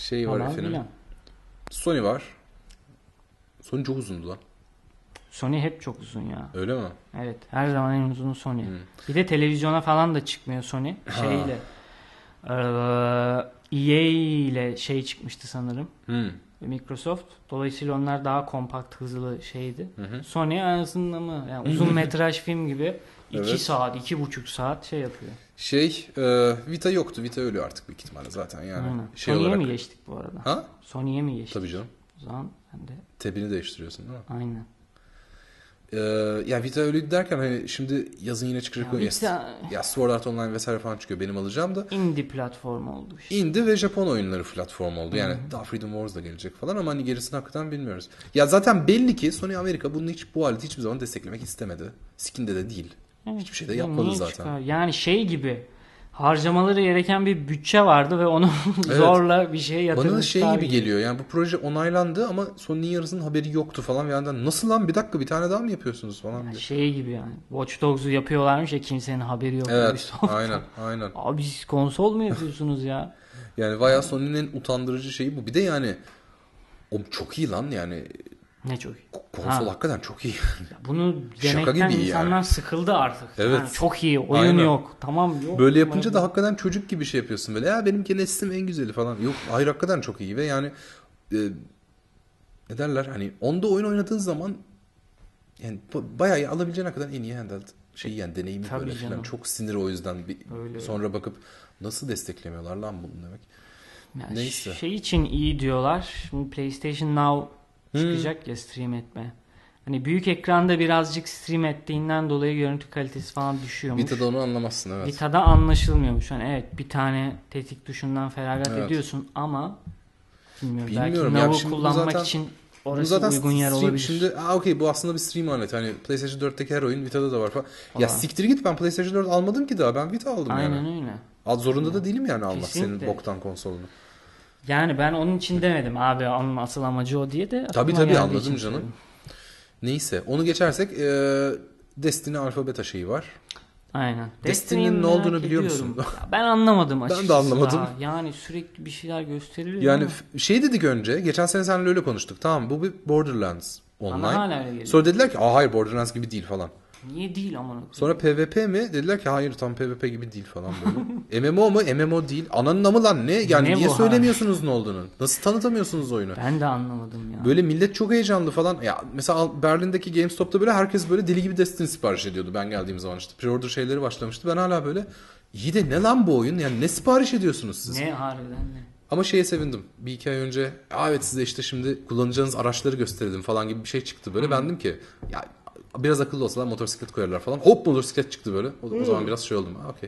Şey var Falan efendim. filan. Sony var. Sony çok uzundu lan. Sony hep çok uzun ya. Öyle mi? Evet. Her zaman en uzunu Sony. Bir de televizyona falan da çıkmıyor Sony. Şeyle EA ile şey çıkmıştı sanırım. Microsoft. Dolayısıyla onlar daha kompakt, hızlı şeydi. Sony arasında mı? Yani uzun metraj film gibi 2 saat, 2,5 saat şey yapıyor. Vita yoktu. Vita ölüyor artık büyük ihtimalle zaten yani. Aynen. Şey Sony'ye olarak. mi geçtik bu arada? Ha? Sony'ye mi geçtik? Tabii canım. O zaman ben de... Tebini değiştiriyorsun değil mi? Aynen. Ya Vita öyle derken hani şimdi yazın yine çıkacak oyun. Ya Sword Art Online vesaire falan çıkıyor. Benim alacağım da. Indie platform oldu işte. Indie ve Japon oyunları platform oldu. Yani daha Freedom Wars da gelecek falan ama hani gerisini hakikaten bilmiyoruz. Ya zaten belli ki Sony Amerika bunu bu aleti hiçbir zaman desteklemek istemedi. Skin'de de değil. Evet. Hiçbir şey de yapmadı zaten. Çıkar? Yani şey gibi harcamaları gereken bir bütçe vardı ve onu zorla bir şey yatırmışlar. Bana da şey gibi geliyor. Yani bu proje onaylandı ama Sony'nin yarısının haberi yoktu falan. Yani nasıl lan, bir dakika, bir tane daha mı yapıyorsunuz falan diye. Şey gibi yani. Watch Dogs'u yapıyorlarmış ya, kimsenin haberi yok. Evet. Aynen. Abi siz konsol mu yapıyorsunuz ya? Yani bayağı Sony'nin en utandırıcı şeyi bu. Bir de yani o çok iyi lan yani. Ne çok iyi. Konsol hakikaten çok iyi. Bunu demekten insanlar yani. Sıkıldı artık. Evet. Yani çok iyi. Oyun yok. Tamam yok. Böyle yapınca da hakikaten çocuk gibi şey yapıyorsun böyle. Ya benimki Neslim en güzeli falan. Yok, hayır, hakikaten çok iyi ve yani ne derler, hani onda oyun oynadığın zaman yani bayağı alabileceğin kadar en iyi handheld şeyi yani deneyimi. Tabii böyle canım. falan. Çok sinir o yüzden. Öyle sonra bakıp nasıl desteklemiyorlar lan bunu demek. Yani neyse. Şey için iyi diyorlar. Şimdi PlayStation Now çıkacak ya stream etme. Hani büyük ekranda birazcık stream ettiğinden dolayı görüntü kalitesi falan düşüyormuş. Vita'da onu anlamazsın, evet. Vita'da anlaşılmıyormuş. Yani evet, bir tane tetik tuşundan feragat ediyorsun ama bilmiyorum. Belki Now'u kullanmak zaten, için orası uygun yer olabilir. Şimdi okey, bu aslında bir stream aleti. Hani PlayStation 4'teki her oyun Vita'da da var falan. Ya siktir git, ben PlayStation 4 almadım ki daha. Ben Vita aldım. Aynen yani. öyle. Zorunda da değilim yani almak Kesinlikle. senin boktan konsolunu. Yani ben onun için demedim abi, onun asıl amacı o diye de. Tabii anladım canım. Neyse, onu geçersek Destiny Alpha Beta şeyi var. Aynen. Destiny'nin ne olduğunu biliyor musun? Ben anlamadım açıkçası. Ben de anlamadım. Yani sürekli bir şeyler gösteriliyor. Yani ama. Şey dedik önce. Geçen sene seninle öyle konuştuk. Tamam, bu bir Borderlands online. Bana hala öyle geliyor. Sonra dediler ki hayır, Borderlands gibi değil falan. Niye değil amına? Sonra PvP mi? Dediler ki hayır, tam PvP gibi değil falan böyle. MMO mu? MMO değil. Ananın amı lan ne? Yani niye söylemiyorsunuz ne olduğunu? Nasıl tanıtamıyorsunuz oyunu? Ben de anlamadım ya. Böyle millet çok heyecanlı falan. Ya mesela Berlin'deki GameStop'ta böyle herkes böyle deli gibi Destiny sipariş ediyordu ben geldiğim zaman işte. Pre-order şeyleri başlamıştı. Ben hala böyle iyi de ne lan bu oyun? Yani ne sipariş ediyorsunuz siz? Ne harbiden ne? Ama şeye sevindim. Bir iki ay önce evet size işte şimdi kullanacağınız araçları gösterelim falan gibi bir şey çıktı böyle. Ben dedim ki ya biraz akıllı olsalar motosiklet koyarlar falan. Hop, motosiklet çıktı böyle. O zaman biraz şey oldum. Okey.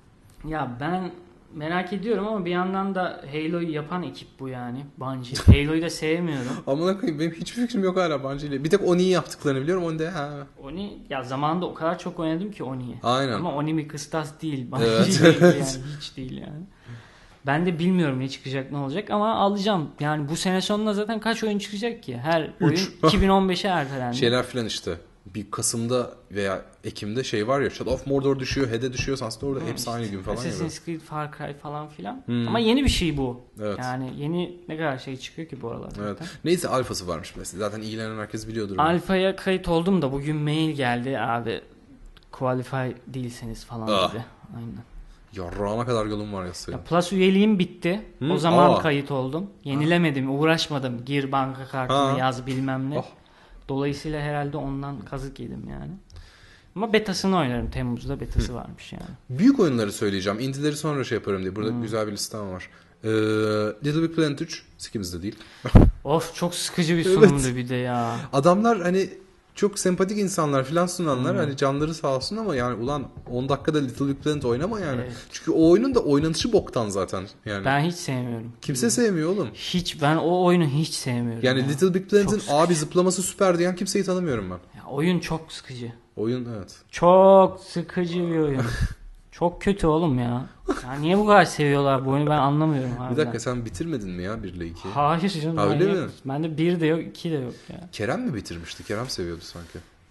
Ya ben merak ediyorum ama bir yandan da Halo'yu yapan ekip bu yani. Bungie. Halo'yu da sevmiyorum. Amına koyayım, benim hiçbir fikrim yok hala Bungie ile. Bir tek Oni'yi yaptıklarını biliyorum. Oni ya zamanında o kadar çok oynadım ki Oni'yi. Aynen. Ama Oni bir kıstas değil. Bungie değil yani. Hiç değil yani. Ben de bilmiyorum ne çıkacak, ne olacak ama alacağım. Yani bu sene sonunda zaten kaç oyun çıkacak ki? Her oyun 2015'e ertelendi. Şeyler filan işte. Bir Kasım'da veya Ekim'de şey var ya, Shadow of Mordor düşüyor, Hede düşüyor, Sunset'te orada hepsi işte aynı gün falan. Assassin's Creed, Far Cry falan filan. Ama yeni bir şey bu. Evet. Yani yeni ne kadar şey çıkıyor ki bu aralar zaten. Evet. Neyse, alfası varmış mesela. Zaten ilgilenen herkes biliyordur. Alfa'ya kayıt oldum da bugün mail geldi abi. Qualify değilseniz falan dedi. Aynen. Yarrağına kadar yolum var ya. Plus üyeliğim bitti. O zaman kayıt oldum. Yenilemedim, uğraşmadım. Gir banka kartını yaz bilmem ne. Dolayısıyla herhalde ondan kazık yedim yani. Ama betasını oynarım. Temmuz'da betası varmış yani. Büyük oyunları söyleyeceğim. Indie'leri sonra şey yaparım diye. Burada güzel bir listem var. Little Big Planet 3 sikimizde değil. Of, çok sıkıcı bir sunumdu bir de ya. Adamlar hani çok sempatik insanlar filan sunanlar, hani canları sağ olsun ama yani ulan 10 dakikada Little Big Planet oynama yani. Evet. Çünkü o oyunun da oynanışı boktan zaten yani. Ben hiç sevmiyorum. Kimse sevmiyor oğlum. Ben o oyunu hiç sevmiyorum. Yani Little Big Planet'in abi zıplaması süper diyen kimseyi tanımıyorum ben. Ya, oyun çok sıkıcı. Oyun evet. Çok sıkıcı bir oyun. Çok kötü oğlum ya. Ya niye bu kadar seviyorlar bu oyunu, ben anlamıyorum. Bir dakika, sen bitirmedin mi ya 1 ile 2'yi? Hayır canım. Öyle mi? Bende 1 de yok, 2 de yok ya. Kerem mi bitirmişti? Kerem seviyordu sanki.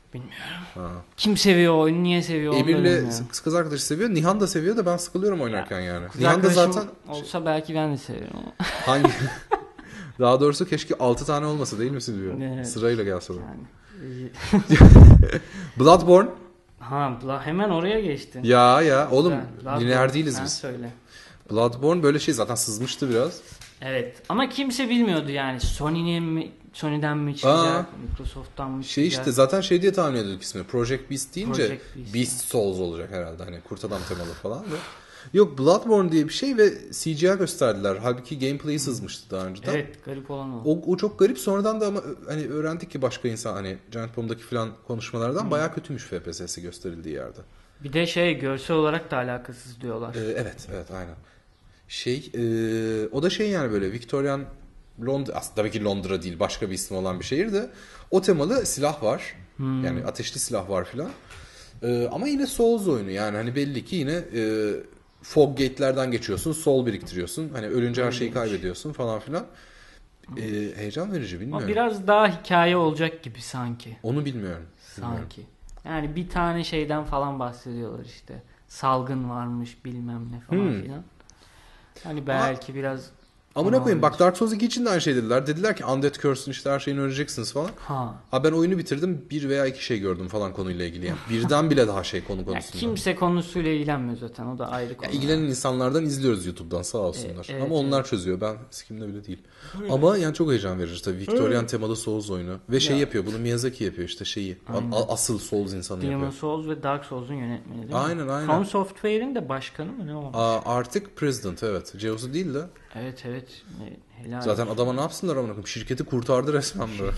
Bilmiyorum. Kim seviyor oyunu, niye seviyor onu da Emir'le bilmiyorum. kız arkadaşı seviyor. Nihan da seviyor da ben sıkılıyorum oynarken yani. Kız Nihan da arkadaşım zaten olsa belki ben de seviyorum ama. hangi daha doğrusu keşke 6 tane olmasa değil mi diyor. Evet. Sırayla gelse. Yani. Bloodborne. Hemen oraya geçtin. Ya oğlum Bloodborne. lineer değiliz Sen biz. söyle. Bloodborne böyle şey zaten sızmıştı biraz. Evet ama kimse bilmiyordu yani Sony'den mi çıkacak, Microsoft'tan mı çıkacak? Şey işte zaten şey diye tahmin ediyorduk ismi. Project Beast deyince Project Beast Souls olacak herhalde. Hani kurt adam temalı falan da. Yok Bloodborne diye bir şey ve CGI gösterdiler. Halbuki gameplay'i sızmıştı daha önceden. Evet garip olan o. O çok garip. Sonradan da ama hani öğrendik ki başka insan hani Giant Bomb'daki falan konuşmalardan bayağı kötüymüş FPS'si gösterildiği yerde. Bir de görsel olarak da alakasız diyorlar. Evet aynen. O da şey yani böyle Victorian Londra, aslında tabii ki Londra değil başka bir ismi olan bir şehir de o temalı silah var. Yani ateşli silah var filan. Ama yine Souls oyunu yani hani belli ki yine fog gate'lerden geçiyorsun, soul biriktiriyorsun. Hani ölünce her şeyi kaybediyorsun falan filan. Heyecan verici bilmiyorum. Ama biraz daha hikaye olacak gibi sanki. Onu bilmiyorum. Sanki. Yani bir tane şeyden falan bahsediyorlar işte. Salgın varmış bilmem ne falan filan. Hani belki biraz Amına koyayım bak Dark Souls 2 için de aynı şey dediler. Dediler ki Undead Curse'ün işte her şeyini öleceksiniz falan. Ben oyunu bitirdim. 1 veya 2 şey gördüm falan konuyla ilgili. Yani birden bile daha şey konu konusunda. Kimse konusuyla ilgilenmiyor zaten. O da ayrı konu. İlgilenen insanlardan izliyoruz YouTube'dan sağ olsunlar. Evet, ama onlar çözüyor. Ben sikimde bile değil. Ama yani çok heyecan verici tabii. Victorian temalı Souls oyunu. Ve şey yapıyor. Bunu Miyazaki yapıyor işte şeyi. Asıl Souls insanı Demon yapıyor. Souls ve Dark Souls'un yönetmeni değil mi? Aynen. From Software'in de başkanı mı ne olmuş? Artık President evet. Ceosu değil de. Evet. Helal. Zaten adama ne yapsınlar amına koyayım? Şirketi kurtardı resmen böyle.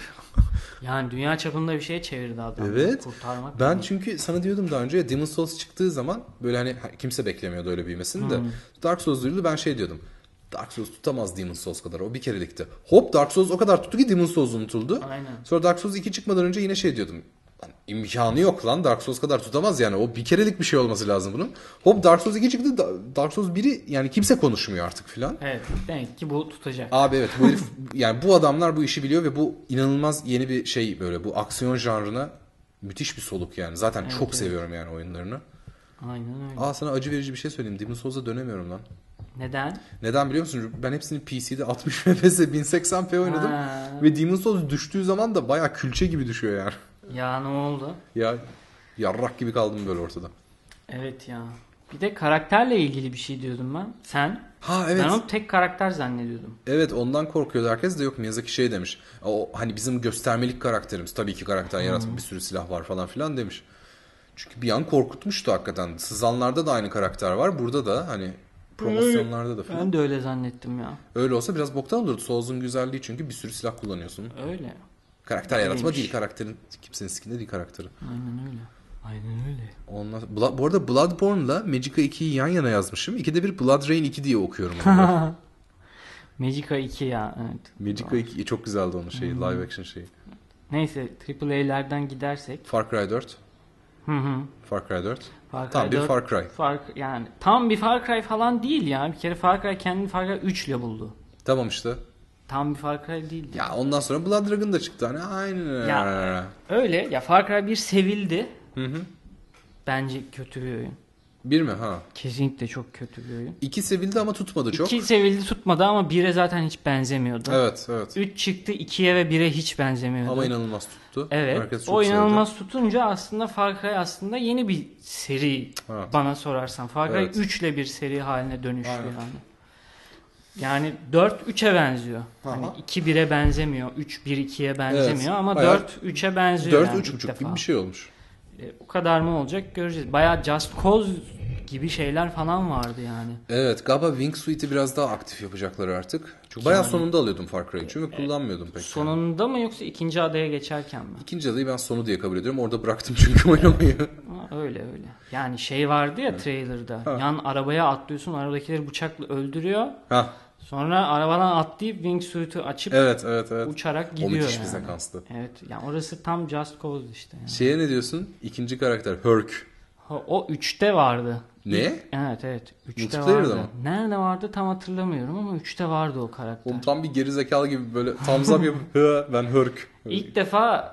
Yani dünya çapında bir şeye çevirdi adam. Evet. Kurtarmak Ben değil. çünkü sana diyordum daha önce ya Demon's Souls çıktığı zaman böyle hani kimse beklemiyordu öyle büyümesini de. Dark Souls duyuldu ben şey diyordum. Dark Souls tutamaz Demon's Souls kadar. O bir kerelikti. Hop Dark Souls o kadar tuttu ki Demon's Souls unutuldu. Aynen. Sonra Dark Souls 2 çıkmadan önce yine şey diyordum. Lan, imkanı yok lan Dark Souls kadar tutamaz yani. O bir kerelik bir şey olması lazım bunun. Hop Dark Souls 2 çıktı. Dark Souls 1'i yani kimse konuşmuyor artık filan. Evet. Demek ki bu tutacak. Abi evet bu herif yani bu adamlar bu işi biliyor ve bu inanılmaz yeni bir şey böyle bu aksiyon janrına müthiş bir soluk yani. Zaten çok seviyorum yani oyunlarını. Aynen öyle. Sana acı verici bir şey söyleyeyim. Demon's Souls'a dönemiyorum lan. Neden? Neden biliyor musun? Ben hepsini PC'de 60 FPS 1080p oynadım. Ve Demon's Souls düştüğü zaman da bayağı külçe gibi düşüyor yani. Ya ne oldu? Ya yarrak gibi kaldım böyle ortada. Evet ya. Bir de karakterle ilgili bir şey diyordum ben. Sen? Evet. Ben onu tek karakter zannediyordum. Evet ondan korkuyordu herkes de yok Miyazaki şey demiş. O hani bizim göstermelik karakterimiz tabii ki karakter yaratmak bir sürü silah var falan filan demiş. Çünkü bir an korkutmuştu hakikaten. Sızanlarda da aynı karakter var. Burada da hani promosyonlarda da falan. Ben de öyle zannettim ya. Öyle olsa biraz boktan olurdu. Souls'un güzelliği çünkü bir sürü silah kullanıyorsun. Öyle. Karakter yaratma Öyleymiş. değil karakterin. Kimsenin skinde değil karakteri. Aynen öyle. Bu arada Bloodborne'la Magicka 2'yi yan yana yazmışım. İkide bir Blood Rain 2 diye okuyorum. Onu. Magicka 2 ya. Evet. Magicka 2 çok güzeldi onun şeyi. Live action şeyi. Neyse AAA'lerden gidersek. Far Cry 4. Far Cry 4. Tam bir Far Cry. Yani tam bir Far Cry falan değil ya. Bir kere Far Cry kendini Far Cry 3 ile buldu. Tamam işte. Tam bir Far Cry değildi. Ya ondan sonra Blood Dragon da çıktı hani aynen. Ya öyle ya Far Cry 1 sevildi. Bence kötü bir oyun. Bir mi ha? Kesinlikle çok kötü bir oyun. 2 sevildi ama tutmadı çok. 2 sevildi tutmadı ama 1'e zaten hiç benzemiyordu. Evet. 3 çıktı 2'ye ve 1'e hiç benzemiyordu. Ama inanılmaz tuttu. Evet. Herkes çok O sevdi. inanılmaz tutunca aslında Far Cry aslında yeni bir seri bana sorarsan. Far Cry 3 ile bir seri haline dönüştü yani. Yani 4 3'e benziyor. Hani 2 1'e benzemiyor. 3 1 2'ye benzemiyor ama 4 3'e benziyor. 4 yani 3.5 gibi bir şey olmuş. O kadar mı olacak göreceğiz. Bayağı Just Cause gibi şeyler falan vardı yani. Evet galiba Wingsuit'i biraz daha aktif yapacaklar artık. Çünkü bayağı sonunda alıyordum Far Cry 3'ü ve kullanmıyordum pek. Sonunda mı yoksa ikinci adaya geçerken mi? İkinci adayı ben sonu diye kabul ediyorum. Orada bıraktım çünkü oynamayı. Öyle. Yani şey vardı ya trailer'da. Yan arabaya atlıyorsun. Arabadakileri bıçakla öldürüyor. Sonra arabadan atlayıp wingsuit'u açıp evet. uçarak gidiyor. O müthiş bir yani. sekanstı. Evet. Yani orası tam Just Cause işte. Yani. Şeye ne diyorsun? İkinci karakter Hurk. O 3'te vardı. Ne? Evet. 3'te Multiplayer'da vardı. mı? Nerede vardı tam hatırlamıyorum ama 3'te vardı o karakter. Oğlum tam bir geri zekalı gibi böyle thumbs up yapıp ben Hurk. İlk defa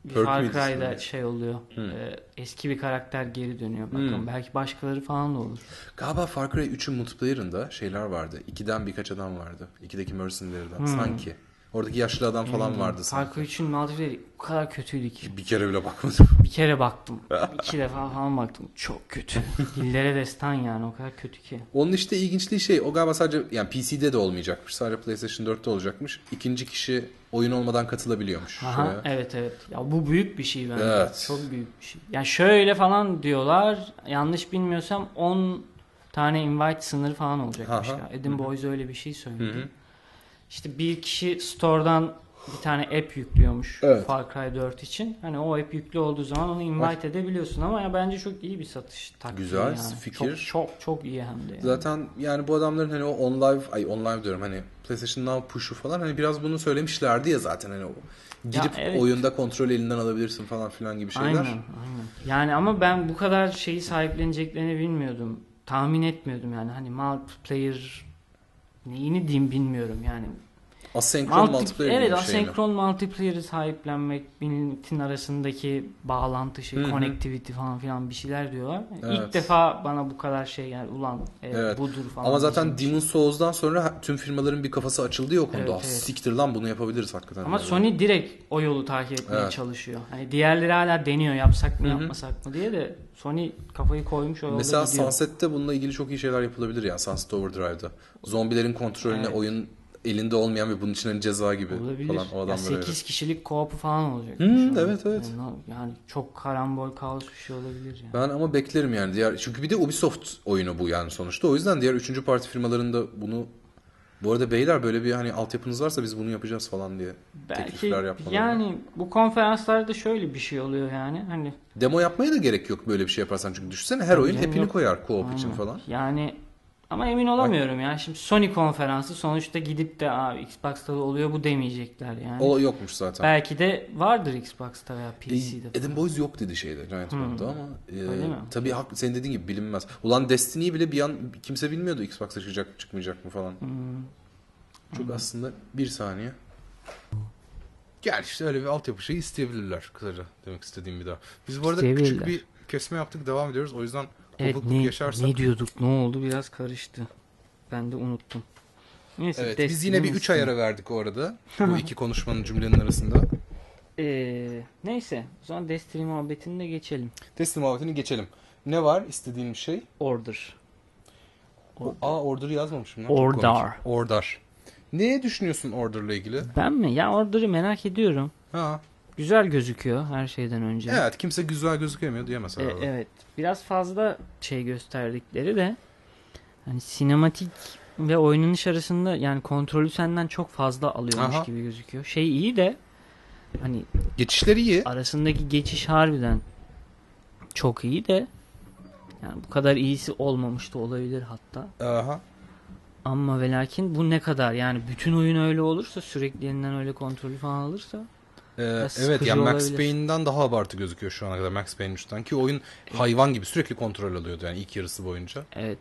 Far miydi Cry'da ismi? şey oluyor. Eski bir karakter geri dönüyor. Bakın belki başkaları falan da olur. Galiba Far Cry 3'ün multiplayer'ında şeyler vardı. 2'den birkaç adam vardı. 2'deki Mercenary'den sanki. Oradaki yaşlı adam falan vardı Far sanki. Cry 3'ün multiplayer'i o kadar kötüydü ki. Bir kere bile bakmadım. Bir kere baktım. 2 defa falan baktım. Çok kötü. Dillere destan yani, o kadar kötü ki. Onun işte ilginçliği şey, o galiba sadece yani PC'de de olmayacakmış. Sadece PlayStation 4'te olacakmış. İkinci kişi oyun olmadan katılabiliyormuş. Aha, evet. Ya bu büyük bir şey bence. Evet. Çok büyük bir şey. Yani şöyle falan diyorlar. Yanlış bilmiyorsam 10 tane invite sınırı falan olacakmış. Aha. Ya. Adam Boys öyle bir şey söyledi. İşte bir kişi store'dan bir tane app yüklüyormuş Evet. Far Cry 4 için. Hani o app yüklü olduğu zaman onu invite edebiliyorsun ama ya bence çok iyi bir satış taktiği. Güzel yani. fikir. Çok iyi hem de. Yani. Zaten yani bu adamların hani o on live diyorum, hani PlayStation Now push'u falan hani biraz bunu söylemişlerdi ya zaten, hani o girip evet. oyunda kontrol elinden alabilirsin falan filan gibi şeyler. Aynen. Yani ama ben bu kadar şeyi sahipleneceklerini bilmiyordum. Tahmin etmiyordum yani. Hani multiplayer neyini diyeyim bilmiyorum yani. Asenkron multiplayer evet, gibi bir şey mi? asenkron multiplayer'ı sahiplenmek, milletin arasındaki bağlantı connectivity falan filan bir şeyler diyorlar. Evet. İlk defa bana bu kadar şey yani ulan Evet. budur falan. Ama zaten diyeceğim Demon bir şey. Souls'dan sonra tüm firmaların bir kafası açıldı ya o konuda. Evet, evet. Siktir lan, bunu yapabiliriz hakikaten. Ama yani. Sony direkt o yolu takip etmeye Evet. çalışıyor. Hani diğerleri hala deniyor, yapsak mı yapmasak mı diye, de Sony kafayı koymuş o yolda Mesela gidiyor. Sunset'te bununla ilgili çok iyi şeyler yapılabilir yani, Sunset Overdrive'da. Zombilerin kontrolüne Evet. oyun elinde olmayan ve bunun için hani ceza gibi Olabilir. falan o Ya adamlar 8 kişilik co-op'u falan olacak. Evet. Yani çok karambol, kaos bir şey olabilir yani. Ben ama beklerim yani diğer, çünkü bir de Ubisoft oyunu bu yani sonuçta. O yüzden diğer 3. parti firmaların da bunu, bu arada beyler böyle bir hani altyapınız varsa biz bunu yapacağız falan diye Belki teklifler yapmaları. yani bu konferanslarda şöyle bir şey oluyor yani. Hani Demo yapmaya da gerek yok böyle bir şey yaparsan, çünkü düşünsene her oyun canım, hepini yok. koyar co-op için Aynen. falan. Yani ama emin olamıyorum ya. Şimdi Sony konferansı sonuçta, gidip de Xbox'ta da oluyor bu demeyecekler yani. O yokmuş zaten. Belki de vardır Xbox'ta veya PC'de. Adam Boys yok dedi şeyde Giant Bomb'da ama Öyle mi? tabii senin dediğin gibi bilinmez. Ulan Destiny'yi bile bir an kimse bilmiyordu Xbox'a çıkacak çıkmayacak mı falan. Çok aslında bir saniye. Gel işte öyle bir altyapı şeyi isteyebilirler kısaca, demek istediğim bir daha. Biz bu arada küçük bir kesme yaptık, devam ediyoruz. O yüzden Evet, kopukluk yaşarsak. ne diyorduk, ne oldu, biraz karıştı. Ben de unuttum. Neyse, Evet, biz yine bir 3 Destiny. ay ara verdik o arada. Bu iki konuşmanın cümlenin arasında. Neyse, o zaman Destiny muhabbetini de geçelim. Destiny muhabbetini geçelim. Ne var istediğin bir şey? Order. Order yazmamışım lan. Order. Çok komik. Order. Ne düşünüyorsun Order'la ilgili? Ben mi? Ya Order'ı merak ediyorum. Ha. Güzel gözüküyor her şeyden önce. Evet, kimse güzel gözükemiyor diyemez herhalde. Evet. Biraz fazla şey gösterdikleri de hani sinematik ve oynanış arasında yani kontrolü senden çok fazla alıyormuş gibi gözüküyor. Şey iyi de hani geçişleri iyi. Arasındaki geçiş harbiden çok iyi de yani bu kadar iyisi olmamış da olabilir hatta. Aha. Ama ve lakin bu ne kadar, yani bütün oyun öyle olursa, sürekli elinden öyle kontrolü falan alırsa evet yani Max olabilir. Payne'den daha abartı gözüküyor şu ana kadar, Max Payne 3'ten, ki oyun hayvan gibi sürekli kontrol alıyordu yani ilk yarısı boyunca. Evet.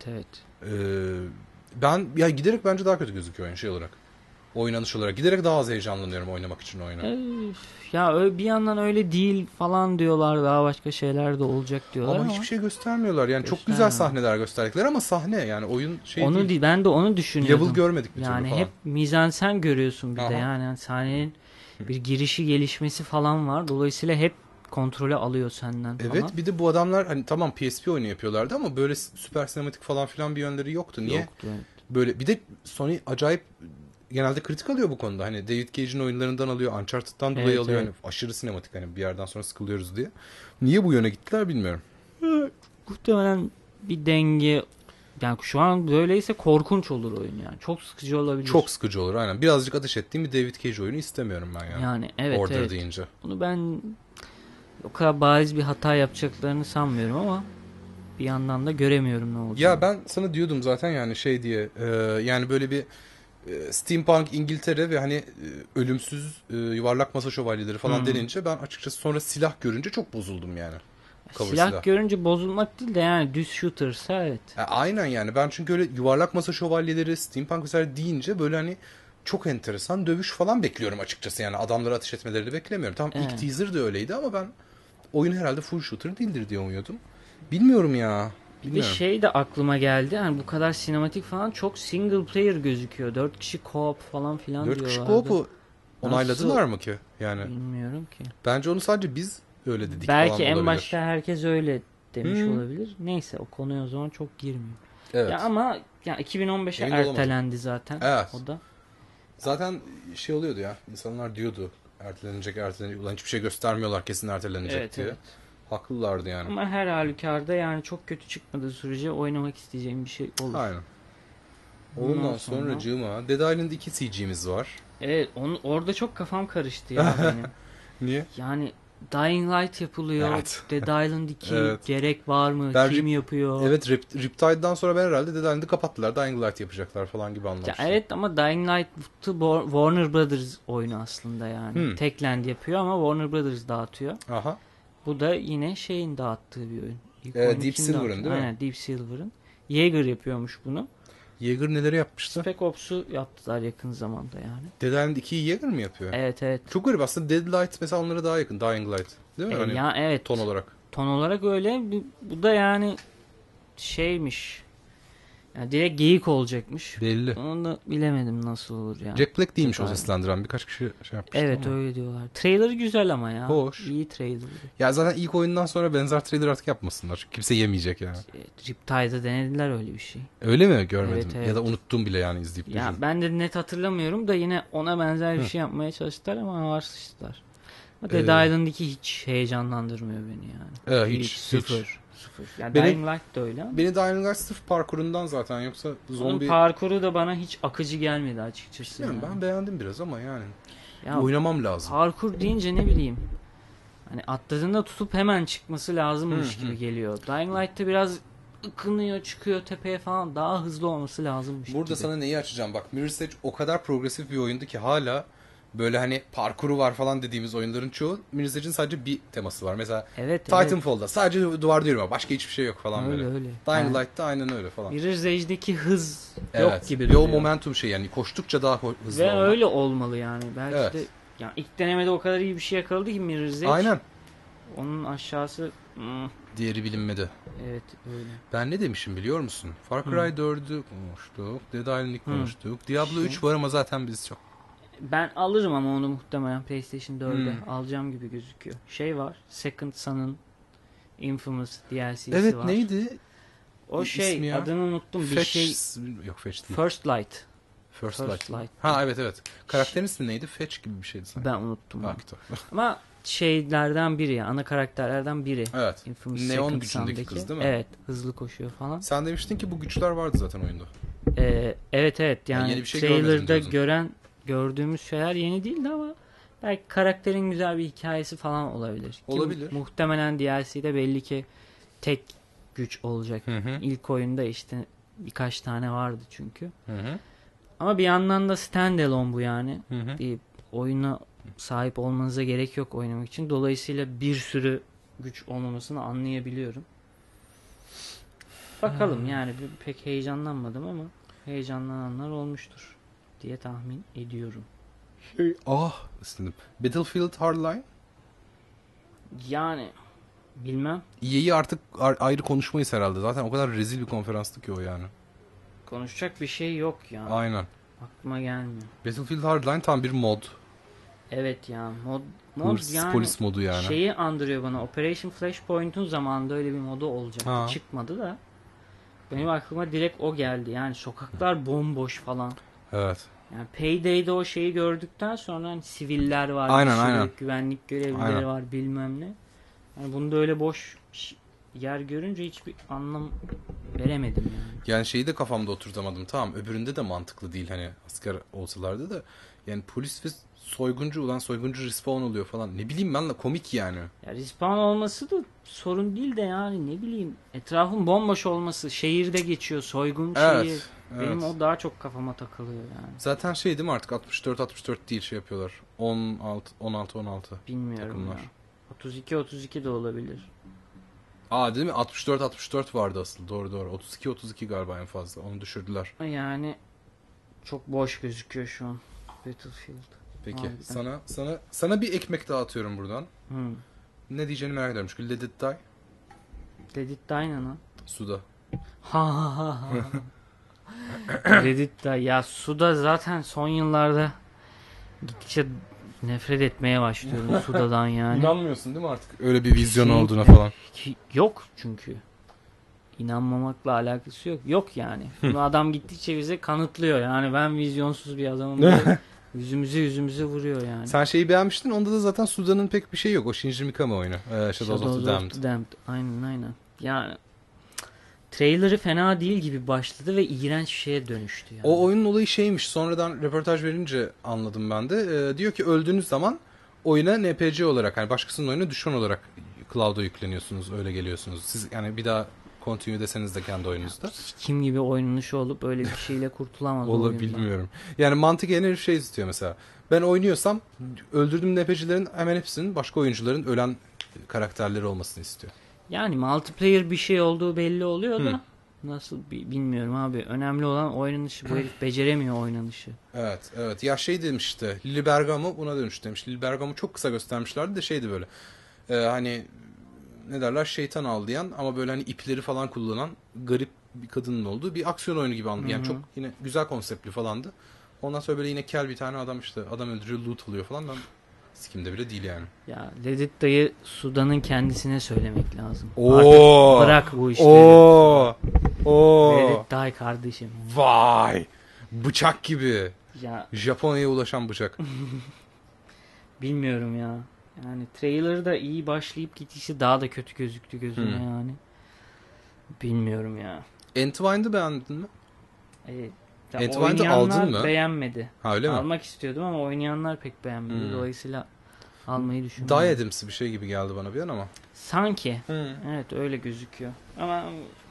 Ben ya giderek bence daha kötü gözüküyor oyun şey olarak. Oynanış olarak giderek daha az heyecanlanıyorum oynamak için oyunu. Ya bir yandan öyle değil falan diyorlar, daha başka şeyler de olacak diyorlar ama hiçbir şey göstermiyorlar. Yani çok güzel sahneler gösterdikler ama sahne yani oyun şey onu değil. Ben de onu düşünüyordum. Level görmedik bir yani türlü falan. hep mizansen görüyorsun bir de yani sahnenin bir girişi gelişmesi falan var. Dolayısıyla hep kontrolü alıyor senden falan. Evet, bir de bu adamlar hani tamam PSP oyunu yapıyorlardı ama böyle süper sinematik falan filan bir yönleri yoktu. Niye? Yoktu, evet. Böyle bir de Sony acayip genelde kritik alıyor bu konuda. Hani David Cage'in oyunlarından alıyor, Uncharted'dan dolayı alıyor. Evet. Hani aşırı sinematik, hani bir yerden sonra sıkılıyoruz diye. Niye bu yöne gittiler bilmiyorum. Muhtemelen bir denge, yani şu an böyleyse korkunç olur oyun yani. Çok sıkıcı olabilir. Çok sıkıcı olur aynen. Birazcık ateş ettiğim bir David Cage oyunu istemiyorum ben yani. Yani evet. Order deyince. Bunu ben o kadar bariz bir hata yapacaklarını sanmıyorum ama bir yandan da göremiyorum ne olacağını. Ya ben sana diyordum zaten yani şey diye yani böyle bir steampunk İngiltere ve hani ölümsüz yuvarlak masa şövalyeleri falan denince ben açıkçası sonra silah görünce çok bozuldum yani. Silah görünce bozulmak değil de yani düz shooter'sa evet. Aynen yani ben çünkü öyle yuvarlak masa şövalyeleri, steampunk vesaire deyince böyle hani çok enteresan dövüş falan bekliyorum açıkçası. Yani adamları ateş etmelerini beklemiyorum. Tamam ilk Evet. teaser de öyleydi ama ben oyun herhalde full shooter değildir diye umuyordum. Bilmiyorum ya. Bir de Bilmiyorum. şey de aklıma geldi. Hani bu kadar sinematik falan çok single player gözüküyor. 4 kişi co-op falan filan 4 kişi diyorlardı. co-op'u onayladılar mı ki? Yani Bilmiyorum ki. bence onu sadece biz öyle dedik Belki falan en olabilir. başta herkes öyle demiş Hmm. olabilir. Neyse o konuya o zaman çok girmiyor. Evet. Ya ama ya 2015'e Emin de olamadım. ertelendi zaten. Evet. O da. Zaten şey oluyordu ya. İnsanlar diyordu ertelenecek. Ulan hiçbir şey göstermiyorlar kesin ertelenecek Evet, diye. evet. Haklılardı yani. Ama her halükarda yani çok kötü çıkmadığı sürece oynamak isteyeceğim bir şey olur. Aynen. Ondan Ondan sonra cığıma Dead Island 2 CG'miz var. Evet, orada çok kafam karıştı ya benim. Niye? Yani Dying Light yapılıyor. Evet. Dead Island 2 Evet. gerek var mı? Ben Kim yapıyor? Evet, Riptide'dan sonra ben herhalde Dead Island'ı kapattılar. Dying Light yapacaklar falan gibi Ya anlamıştım. evet ama Dying Light'ı Warner Brothers oyunu aslında yani. Techland yapıyor ama Warner Brothers dağıtıyor. Aha. Bu da yine şeyin dağıttığı bir oyun. İlk Deep oyunu kim Silver'ın dağıttı? değil mi? Aynen, Deep Silver'ın. Jaeger yapıyormuş bunu. Jaeger neleri yapmıştı? Spec Ops'u yaptılar yakın zamanda yani. Dead Island 2'yi Jaeger mi yapıyor? Evet, evet. Çok garip aslında. Dead Light mesela onlara daha yakın. Dying Light. Değil mi? Hani Ya evet. ton olarak. Ton olarak öyle. Bu da yani şeymiş. Yani direkt geyik olacakmış. Belli. Onu da bilemedim nasıl olur ya. Jack Black değilmiş o Çok seslendiren. Birkaç kişi şey yapmıştı Evet ama. öyle diyorlar. Trailer güzel ama ya. Hoş. İyi trailer. Ya zaten ilk oyundan sonra benzer trailer artık yapmasınlar. Çünkü kimse yemeyecek yani. Riptide'da denediler öyle bir şey. Öyle mi? Görmedim. Evet, evet. Ya da unuttum bile yani izleyip Ya duruyorum. ben de net hatırlamıyorum da yine ona benzer bir şey yapmaya çalıştılar ama var sıçtılar. Ama Dead Island 2 hiç heyecanlandırmıyor beni yani. Hiç. Sıfır. Yani Beni- Dying Light da öyle ama. Beni Dying Light sırf parkurundan zaten yoksa Onun zombi... parkuru da bana hiç akıcı gelmedi açıkçası. Bilmiyorum, yani. ben beğendim biraz ama yani. Ya Oynamam lazım. parkur deyince ne bileyim. Hani atladığında tutup hemen çıkması lazımmış gibi geliyor. Dying Light'ta biraz ıkınıyor, çıkıyor tepeye falan. Daha hızlı olması lazımmış Burada gibi. sana neyi açacağım? Bak, Mirror's Edge o kadar progresif bir oyundu ki hala böyle hani parkuru var falan dediğimiz oyunların çoğu Mirror's Edge'in sadece bir teması var. Mesela Evet, Titanfall'da sadece duvar yürüme, başka hiçbir şey yok falan Öyle, böyle. öyle. Dying Yani Light'ta aynen öyle falan. Mirror's Edge'deki hız Evet. yok gibi Ve o duruyor. momentum şey yani koştukça daha hızlı Ve olmak. öyle olmalı yani. Belki Evet. de yani ilk denemede o kadar iyi bir şey yakaladı ki Mirror's Edge. Aynen. Onun aşağısı Diğeri bilinmedi. evet öyle. Ben ne demişim biliyor musun? Far Cry 4'ü konuştuk. Dead Island'ı konuştuk. Diablo 3 var ama zaten biz çok... Ben alırım ama onu muhtemelen PlayStation 4'e alacağım gibi gözüküyor. Şey var. Second Son'ın Infamous DLC'si Evet, var. neydi? O şey İsmi ya? adını unuttum. Bir Fetch... şey Yok, Fetch değil. First Light. First First Light. Light. Ha evet evet. Karakterin ismi neydi? Fetch gibi bir şeydi sanki. Ben unuttum. Ha, onu. kitap. Ama şeylerden biri ya. Ana karakterlerden biri. Evet. Infamous Neon Second gücündeki Son'daki. kız değil mi? Evet. Hızlı koşuyor falan. Sen demiştin ki bu güçler vardı zaten oyunda. Evet evet. Yani yeni bir şey görmedim trailer'da diyordun. gördüğümüz şeyler yeni değildi ama belki karakterin güzel bir hikayesi falan olabilir. Ki Olabilir. Muhtemelen DLC'de belli ki tek güç olacak. Hı hı. İlk oyunda işte birkaç tane vardı çünkü. Hı hı. Ama bir yandan da standalone bu yani. Hı hı. Bir oyuna sahip olmanıza gerek yok oynamak için. Dolayısıyla bir sürü güç olmamasını anlayabiliyorum. Bakalım yani pek heyecanlanmadım ama heyecanlananlar olmuştur diye tahmin ediyorum. Istedim. Battlefield Hardline. Yani bilmem. EA'yi artık ayrı konuşmayız herhalde. Zaten o kadar rezil bir konferanstı ki o yani. Konuşacak bir şey yok ya. Aynen. Aklıma gelmiyor. Battlefield Hardline tam bir mod. Evet ya mod Hırs, yani polis modu yani. şeyi andırıyor bana. Operation Flashpoint'un zamanında öyle bir modu olacaktı. Ha. Çıkmadı da. Benim aklıma direkt o geldi. Yani sokaklar bomboş falan. Evet. Yani Payday'de o şeyi gördükten sonra hani siviller var, Aynen, bir sürü aynen. güvenlik görevlileri Aynen. var bilmem ne. Yani bunda öyle boş yer görünce hiçbir anlam veremedim yani. Yani şeyi de kafamda oturtamadım. Tamam, öbüründe de mantıklı değil hani asker olsalardı da. Yani polis ve soyguncu, ulan soyguncu respawn oluyor falan. Ne bileyim ben de komik yani. Ya respawn olması da sorun değil de yani ne bileyim etrafın bomboş olması, şehirde geçiyor soygun Evet, şehir. Benim o daha çok kafama takılıyor yani. Zaten şey değil mi artık 64 değil şey yapıyorlar. 16. Bilmiyorum takımlar. ya. 32 de olabilir. Değil mi? 64 vardı asıl. Doğru. 32 galiba en fazla. Onu düşürdüler. Yani Çok boş gözüküyor şu an Battlefield. Peki Harbiden. sana bir ekmek dağıtıyorum buradan. Hmm. Ne diyeceğini merak ediyorum. Çünkü Let It Die Reddit de aynen ha. suda. Ha ha ha ha. Reddit de ya suda zaten son yıllarda gittikçe nefret etmeye başlıyorum sudadan yani. İnanmıyorsun değil mi artık? Öyle bir vizyon Kesinlikle. olduğuna falan. Yok çünkü. İnanmamakla alakası yok. Yok yani. Bunu adam gittikçe bize kanıtlıyor. Yani ben vizyonsuz bir adamım diye yüzümüze vuruyor yani. Sen şeyi beğenmiştin. Onda da zaten Suda'nın pek bir şey yok. O Shinji Mikami oyunu. Shadows of the Damned. Aynen. Yani trailer'ı fena değil gibi başladı ve iğrenç bir şeye dönüştü yani. O oyunun olayı şeymiş. Sonradan röportaj verince anladım ben de. Diyor ki öldüğünüz zaman oyuna NPC olarak, yani başkasının oyuna düşman olarak cloud'a yükleniyorsunuz. Öyle geliyorsunuz. Siz yani bir daha continue deseniz de kendi oyununuzda. Kim gibi oynanışı olup öyle bir şeyle kurtulamaz oyundan. Bilmiyorum. Yani mantık yeni şey istiyor mesela. Ben oynuyorsam öldürdüğüm NPC'lerin hemen hepsinin başka oyuncuların ölen karakterleri olmasını istiyor. Yani multiplayer bir şey olduğu belli oluyor da nasıl bilmiyorum abi. Önemli olan oynanışı. Bu herif beceremiyor oynanışı. Evet. Ya şey demişti. Lili Bergamo buna dönüş demiş. Lili Bergamo çok kısa göstermişlerdi de şeydi böyle. Hani ne derler, şeytan avlayan ama böyle hani ipleri falan kullanan garip bir kadının olduğu bir aksiyon oyunu gibi anladım. Yani çok yine güzel konseptli falandı. Ondan sonra böyle yine kel bir tane adam işte adam öldürüyor, loot alıyor falan. Ben sikimde bile değil yani. Ya Reddit dayı Sudan'ın kendisine söylemek lazım. Oo. Artık bırak bu işleri. Reddit dayı kardeşim. Vay. Bıçak gibi. Ya Japonya'ya ulaşan bıçak. bilmiyorum ya. Yani trailer'da iyi başlayıp gitişi daha da kötü gözüktü gözüme yani. Bilmiyorum ya. Entwine'dı beğendin mi? Entwine'da Oynayanlar aldın mı? beğenmedi. Ha öyle mi? Almak istiyordum ama oynayanlar pek beğenmedi. Dolayısıyla almayı düşündüm. Daha edimsi bir şey gibi geldi bana bir an ama. Sanki. Evet öyle gözüküyor. Ama